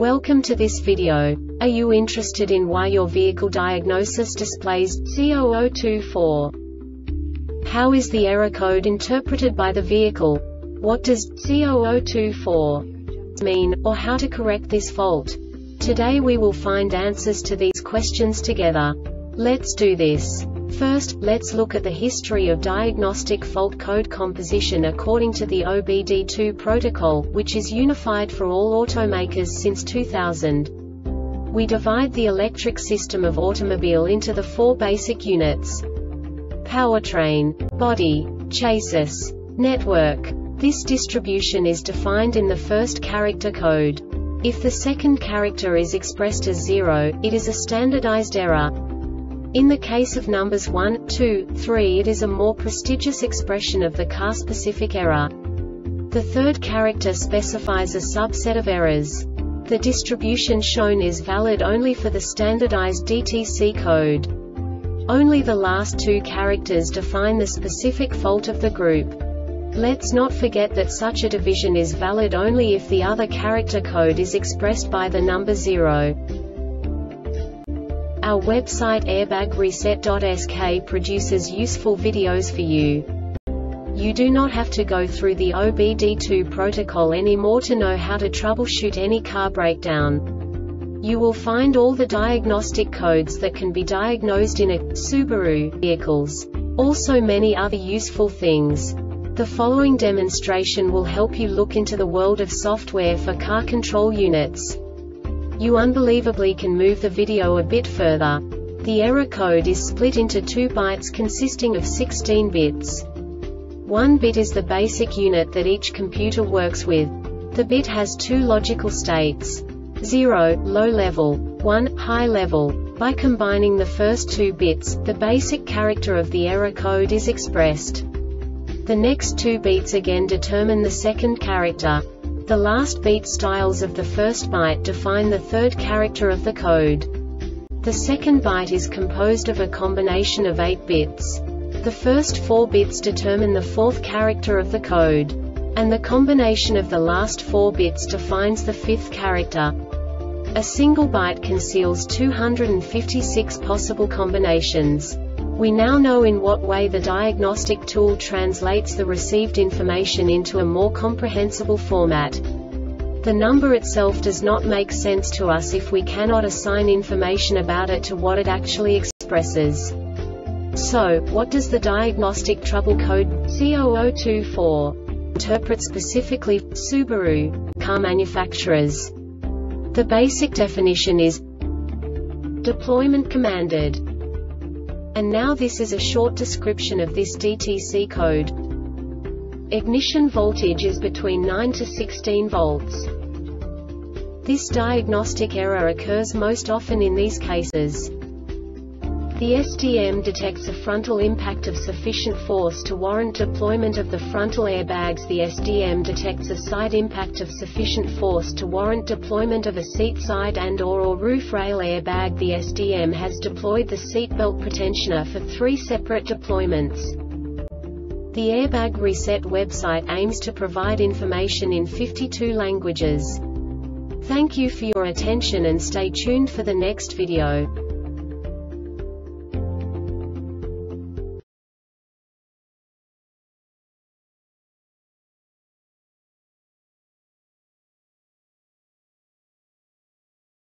Welcome to this video. Are you interested in why your vehicle diagnosis displays C0024? How is the error code interpreted by the vehicle? What does C0024 mean, or how to correct this fault? Today we will find answers to these questions together. Let's do this. First, let's look at the history of diagnostic fault code composition according to the OBD2 protocol, which is unified for all automakers since 2000. We divide the electric system of automobile into the four basic units: powertrain, body, chassis, network. This distribution is defined in the first character code. If the second character is expressed as 0, it is a standardized error. In the case of numbers 1, 2, 3, it is a more prestigious expression of the car-specific error. The third character specifies a subset of errors. The distribution shown is valid only for the standardized DTC code. Only the last two characters define the specific fault of the group. Let's not forget that such a division is valid only if the other character code is expressed by the number 0. Our website airbagreset.sk produces useful videos for you. You do not have to go through the OBD2 protocol anymore to know how to troubleshoot any car breakdown. You will find all the diagnostic codes that can be diagnosed in a Subaru vehicles. Also many other useful things. The following demonstration will help you look into the world of software for car control units. You unbelievably can move the video a bit further. The error code is split into 2 bytes consisting of 16 bits. 1 bit is the basic unit that each computer works with. The bit has 2 logical states: 0, low level, 1, high level. By combining the first 2 bits, the basic character of the error code is expressed. The next 2 beats again determine the second character. The last beat styles of the first byte define the third character of the code. The second byte is composed of a combination of 8 bits. The first 4 bits determine the fourth character of the code. And the combination of the last 4 bits defines the fifth character. A single byte conceals 256 possible combinations. We now know in what way the diagnostic tool translates the received information into a more comprehensible format. The number itself does not make sense to us if we cannot assign information about it to what it actually expresses. So, what does the diagnostic trouble code C0024 interpret specifically for Subaru car manufacturers? The basic definition is deployment commanded. And now this is a short description of this DTC code. Ignition voltage is between 9 to 16 volts. This diagnostic error occurs most often in these cases. The SDM detects a frontal impact of sufficient force to warrant deployment of the frontal airbags. The SDM detects a side impact of sufficient force to warrant deployment of a seat side and/or roof rail airbag. The SDM has deployed the seatbelt pretensioner for 3 separate deployments. The Airbag Reset website aims to provide information in 52 languages. Thank you for your attention and stay tuned for the next video.